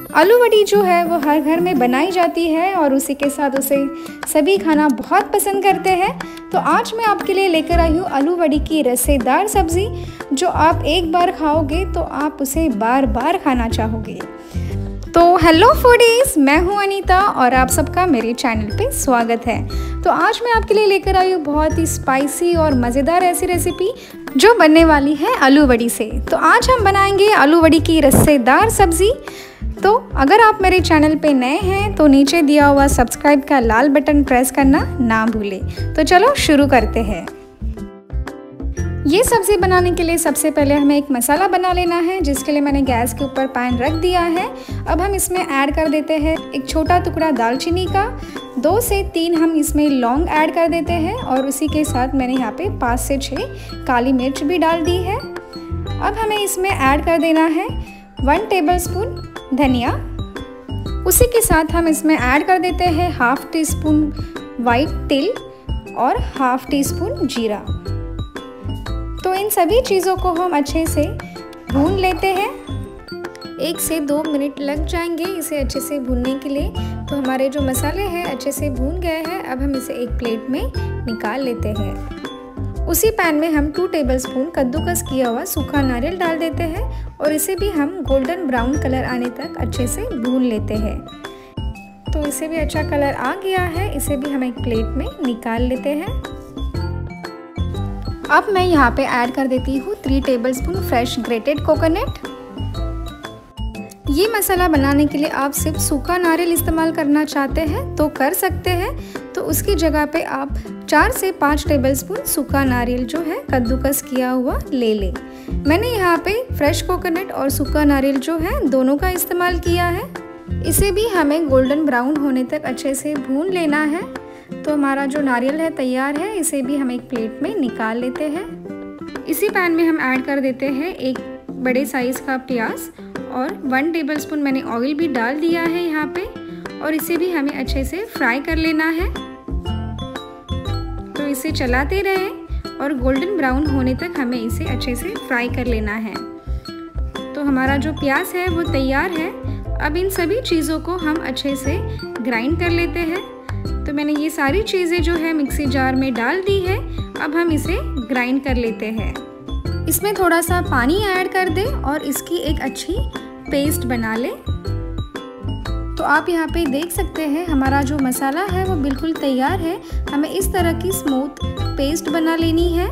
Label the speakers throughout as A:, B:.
A: आलू वड़ी जो है वो हर घर में बनाई जाती है और उसी के साथ उसे सभी खाना बहुत पसंद करते हैं। तो आज मैं आपके लिए लेकर आई हूँ आलू वड़ी की रसेदार सब्ज़ी, जो आप एक बार खाओगे तो आप उसे बार बार खाना चाहोगे। तो हेलो फूडीज़, मैं हूँ अनीता और आप सबका मेरे चैनल पे स्वागत है। तो आज मैं आपके लिए लेकर आई हूँ बहुत ही स्पाइसी और मज़ेदार ऐसी रेसिपी जो बनने वाली है आलू वड़ी से। तो आज हम बनाएंगे आलू वड़ी की रसेदार सब्ज़ी। तो अगर आप मेरे चैनल पे नए हैं तो नीचे दिया हुआ सब्सक्राइब का लाल बटन प्रेस करना ना भूलें। तो चलो शुरू करते हैं। ये सब्ज़ी बनाने के लिए सबसे पहले हमें एक मसाला बना लेना है, जिसके लिए मैंने गैस के ऊपर पैन रख दिया है। अब हम इसमें ऐड कर देते हैं एक छोटा टुकड़ा दालचीनी का, 2 से 3 हम इसमें लौंग ऐड कर देते हैं और उसी के साथ मैंने यहाँ पे 5 से 6 काली मिर्च भी डाल दी है। अब हमें इसमें ऐड कर देना है 1 टेबलस्पून धनिया। उसी के साथ हम इसमें ऐड कर देते हैं ½ टीस्पून वाइट तिल और ½ टीस्पून जीरा। तो इन सभी चीज़ों को हम अच्छे से भून लेते हैं। 1 से 2 मिनट लग जाएंगे इसे अच्छे से भूनने के लिए। तो हमारे जो मसाले हैं अच्छे से भून गए हैं। अब हम इसे एक प्लेट में निकाल लेते हैं। उसी पैन में हम 2 टेबलस्पून कद्दूकस किया हुआ सूखा नारियल डाल देते हैं और इसे भी हम गोल्डन ब्राउन कलर आने तक अच्छे से भून लेते हैं। तो इसे भी अच्छा कलर आ गया है, इसे भी हम एक प्लेट में निकाल लेते हैं। अब मैं यहाँ पे ऐड कर देती हूँ 3 टेबलस्पून फ्रेश ग्रेटेड कोकोनट। ये मसाला बनाने के लिए आप सिर्फ सूखा नारियल इस्तेमाल करना चाहते हैं तो कर सकते हैं, तो उसकी जगह पे आप 4 से 5 टेबलस्पून सूखा नारियल जो है कद्दूकस किया हुआ ले लें। मैंने यहाँ पे फ्रेश कोकोनट और सूखा नारियल जो है दोनों का इस्तेमाल किया है। इसे भी हमें गोल्डन ब्राउन होने तक अच्छे से भून लेना है। तो हमारा जो नारियल है तैयार है, इसे भी हम एक प्लेट में निकाल लेते हैं। इसी पैन में हम ऐड कर देते हैं एक बड़े साइज़ का प्याज और 1 टेबलस्पून मैंने ऑयल भी डाल दिया है यहाँ पे, और इसे भी हमें अच्छे से फ्राई कर लेना है। तो इसे चलाते रहें और गोल्डन ब्राउन होने तक हमें इसे अच्छे से फ्राई कर लेना है। तो हमारा जो प्याज है वो तैयार है। अब इन सभी चीज़ों को हम अच्छे से ग्राइंड कर लेते हैं। तो मैंने ये सारी चीज़ें जो है मिक्सी जार में डाल दी है। अब हम इसे ग्राइंड कर लेते हैं। इसमें थोड़ा सा पानी ऐड कर दें और इसकी एक अच्छी पेस्ट बना लें। तो आप यहाँ पे देख सकते हैं हमारा जो मसाला है वो बिल्कुल तैयार है। हमें इस तरह की स्मूथ पेस्ट बना लेनी है।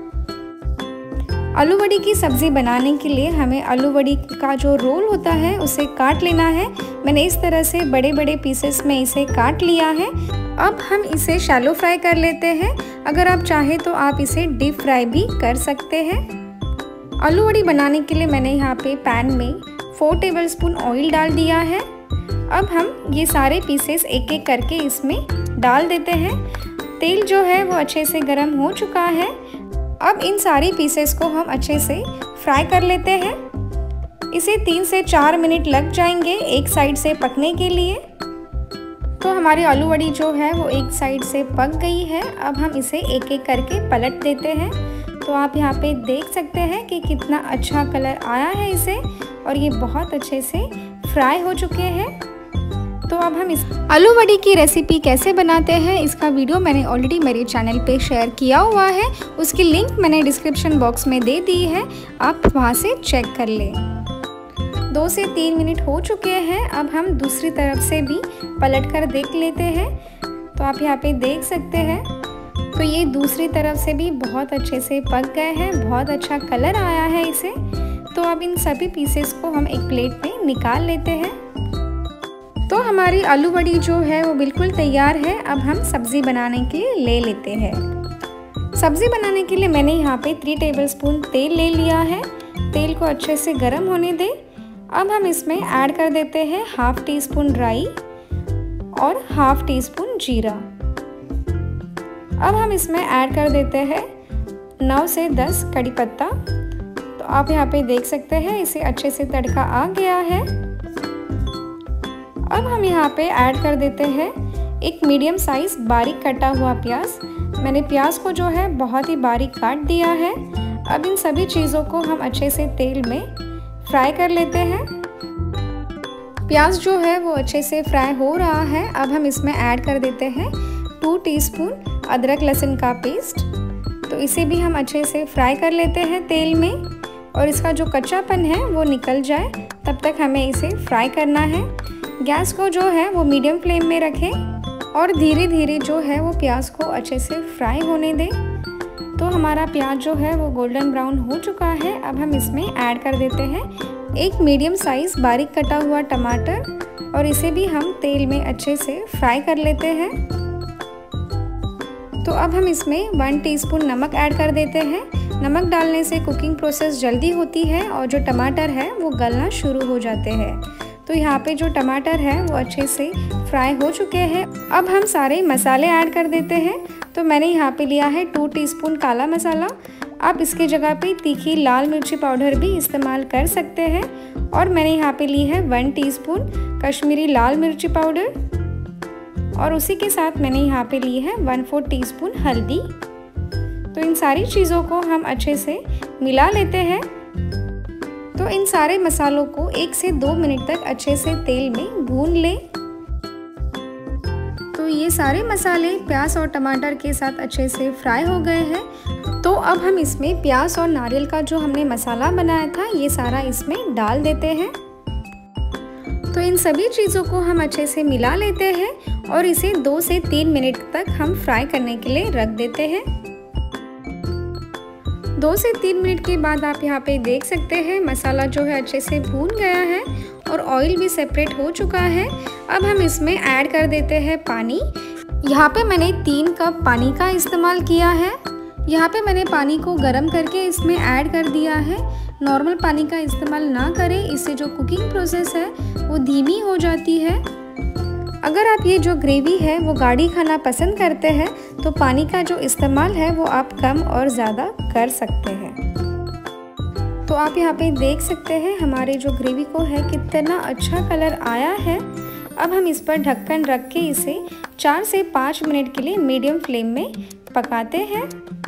A: आलू वड़ी की सब्ज़ी बनाने के लिए हमें आलू वड़ी का जो रोल होता है उसे काट लेना है। मैंने इस तरह से बड़े बड़े पीसेस में इसे काट लिया है। अब हम इसे शैलो फ्राई कर लेते हैं। अगर आप चाहें तो आप इसे डीप फ्राई भी कर सकते हैं। आलू वड़ी बनाने के लिए मैंने यहाँ पे पैन में 4 टेबलस्पून ऑयल डाल दिया है। अब हम ये सारे पीसेस एक एक करके इसमें डाल देते हैं। तेल जो है वो अच्छे से गर्म हो चुका है। अब इन सारी पीसेस को हम अच्छे से फ्राई कर लेते हैं। इसे 3 से 4 मिनट लग जाएंगे एक साइड से पकने के लिए। तो हमारी आलू वड़ी जो है वो एक साइड से पक गई है। अब हम इसे एक एक करके पलट देते हैं। तो आप यहाँ पे देख सकते हैं कि कितना अच्छा कलर आया है इसे, और ये बहुत अच्छे से फ्राई हो चुके हैं। तो अब हम इस आलू वड़ी की रेसिपी कैसे बनाते हैं इसका वीडियो मैंने ऑलरेडी मेरे चैनल पे शेयर किया हुआ है। उसकी लिंक मैंने डिस्क्रिप्शन बॉक्स में दे दी है, आप वहाँ से चेक कर लें। 2 से 3 मिनट हो चुके हैं। अब हम दूसरी तरफ से भी पलट कर देख लेते हैं। तो आप यहाँ पे देख सकते हैं, तो ये दूसरी तरफ से भी बहुत अच्छे से पक गए हैं, बहुत अच्छा कलर आया है इसे। तो अब इन सभी पीसेस को हम एक प्लेट में निकाल लेते हैं। तो हमारी आलू वड़ी जो है वो बिल्कुल तैयार है। अब हम सब्ज़ी बनाने के लिए ले लेते हैं। सब्ज़ी बनाने के लिए मैंने यहाँ पे 3 टेबलस्पून तेल ले लिया है। तेल को अच्छे से गर्म होने दें। अब हम इसमें ऐड कर देते हैं ½ टीस्पून राई और ½ टीस्पून जीरा। अब हम इसमें ऐड कर देते हैं 9 से 10 कड़ी पत्ता। तो आप यहाँ पे देख सकते हैं इसे अच्छे से तड़का आ गया है। अब हम यहाँ पे ऐड कर देते हैं एक मीडियम साइज बारीक कटा हुआ प्याज। मैंने प्याज को जो है बहुत ही बारीक काट दिया है। अब इन सभी चीज़ों को हम अच्छे से तेल में फ्राई कर लेते हैं। प्याज जो है वो अच्छे से फ्राई हो रहा है। अब हम इसमें ऐड कर देते हैं 2 टीस्पून अदरक लहसुन का पेस्ट। तो इसे भी हम अच्छे से फ्राई कर लेते हैं तेल में, और इसका जो कच्चापन है वो निकल जाए तब तक हमें इसे फ्राई करना है। गैस को जो है वो मीडियम फ्लेम में रखें और धीरे धीरे जो है वो प्याज को अच्छे से फ्राई होने दें। तो हमारा प्याज जो है वो गोल्डन ब्राउन हो चुका है। अब हम इसमें ऐड कर देते हैं एक मीडियम साइज़ बारीक कटा हुआ टमाटर, और इसे भी हम तेल में अच्छे से फ्राई कर लेते हैं। तो अब हम इसमें 1 टीस्पून नमक ऐड कर देते हैं। नमक डालने से कुकिंग प्रोसेस जल्दी होती है और जो टमाटर है वो गलना शुरू हो जाते हैं। तो यहाँ पे जो टमाटर है वो अच्छे से फ्राई हो चुके हैं। अब हम सारे मसाले ऐड कर देते हैं। तो मैंने यहाँ पे लिया है 2 टीस्पून काला मसाला। आप इसके जगह पे तीखी लाल मिर्ची पाउडर भी इस्तेमाल कर सकते हैं। और मैंने यहाँ पे ली है 1 टीस्पून कश्मीरी लाल मिर्ची पाउडर, और उसी के साथ मैंने यहाँ पे ली है 1/4 टीस्पून हल्दी। तो इन सारी चीज़ों को हम अच्छे से मिला लेते हैं। तो इन सारे मसालों को 1 से 2 मिनट तक अच्छे से तेल में भून लें। तो ये सारे मसाले प्याज और टमाटर के साथ अच्छे से फ्राई हो गए हैं। तो अब हम इसमें प्याज और नारियल का जो हमने मसाला बनाया था ये सारा इसमें डाल देते हैं। तो इन सभी चीज़ों को हम अच्छे से मिला लेते हैं और इसे 2 से 3 मिनट तक हम फ्राई करने के लिए रख देते हैं। 2 से 3 मिनट के बाद आप यहाँ पे देख सकते हैं मसाला जो है अच्छे से भून गया है और ऑयल भी सेपरेट हो चुका है। अब हम इसमें ऐड कर देते हैं पानी। यहाँ पे मैंने 3 कप पानी का इस्तेमाल किया है। यहाँ पे मैंने पानी को गर्म करके इसमें ऐड कर दिया है। नॉर्मल पानी का इस्तेमाल ना करें, इससे जो कुकिंग प्रोसेस है वो धीमी हो जाती है। अगर आप ये जो ग्रेवी है वो गाढ़ी खाना पसंद करते हैं तो पानी का जो इस्तेमाल है वो आप कम और ज़्यादा कर सकते हैं। तो आप यहाँ पे देख सकते हैं हमारे जो ग्रेवी को है कितना अच्छा कलर आया है। अब हम इस पर ढक्कन रख के इसे 4 से 5 मिनट के लिए मीडियम फ्लेम में पकाते हैं।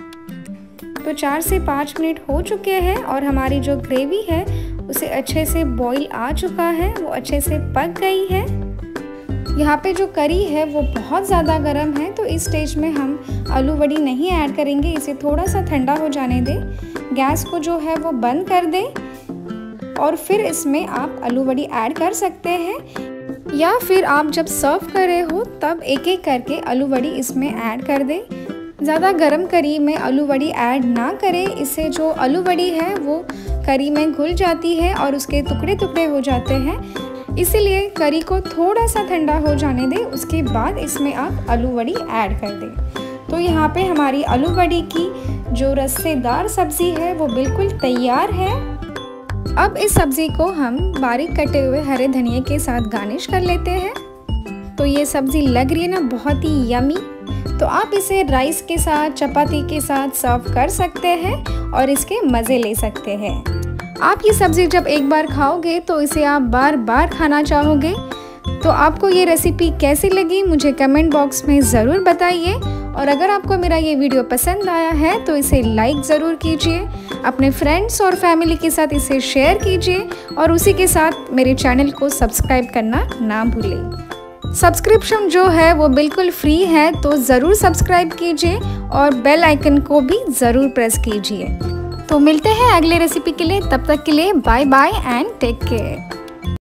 A: तो 4 से 5 मिनट हो चुके हैं और हमारी जो ग्रेवी है उसे अच्छे से बॉईल आ चुका है, वो अच्छे से पक गई है। यहाँ पे जो करी है वो बहुत ज़्यादा गर्म है, तो इस स्टेज में हम आलू वड़ी नहीं ऐड करेंगे, इसे थोड़ा सा ठंडा हो जाने दें। गैस को जो है वो बंद कर दें और फिर इसमें आप आलू वड़ी ऐड कर सकते हैं, या फिर आप जब सर्व कर रहे हो तब एक एक करके आलू वड़ी इसमें ऐड कर दें। ज़्यादा गर्म करी में आलू वड़ी ऐड ना करें, इससे जो आलू वड़ी है वो करी में घुल जाती है और उसके टुकड़े टुकड़े हो जाते हैं। इसीलिए करी को थोड़ा सा ठंडा हो जाने दें, उसके बाद इसमें आप आलू वड़ी ऐड कर दें। तो यहाँ पे हमारी आलू वड़ी की जो रस्सेदार सब्ज़ी है वो बिल्कुल तैयार है। अब इस सब्ज़ी को हम बारीक कटे हुए हरे धनिया के साथ गार्निश कर लेते हैं। तो ये सब्ज़ी लग रही है ना बहुत ही यमी। तो आप इसे राइस के साथ, चपाती के साथ सर्व कर सकते हैं और इसके मज़े ले सकते हैं। आप ये सब्ज़ी जब एक बार खाओगे तो इसे आप बार बार खाना चाहोगे। तो आपको ये रेसिपी कैसी लगी मुझे कमेंट बॉक्स में ज़रूर बताइए, और अगर आपको मेरा ये वीडियो पसंद आया है तो इसे लाइक ज़रूर कीजिए, अपने फ्रेंड्स और फैमिली के साथ इसे शेयर कीजिए, और उसी के साथ मेरे चैनल को सब्सक्राइब करना ना भूलें। सब्सक्रिप्शन जो है वो बिल्कुल फ्री है, तो ज़रूर सब्सक्राइब कीजिए और बेल आइकन को भी ज़रूर प्रेस कीजिए। तो मिलते हैं अगले रेसिपी के लिए, तब तक के लिए bye bye and take care.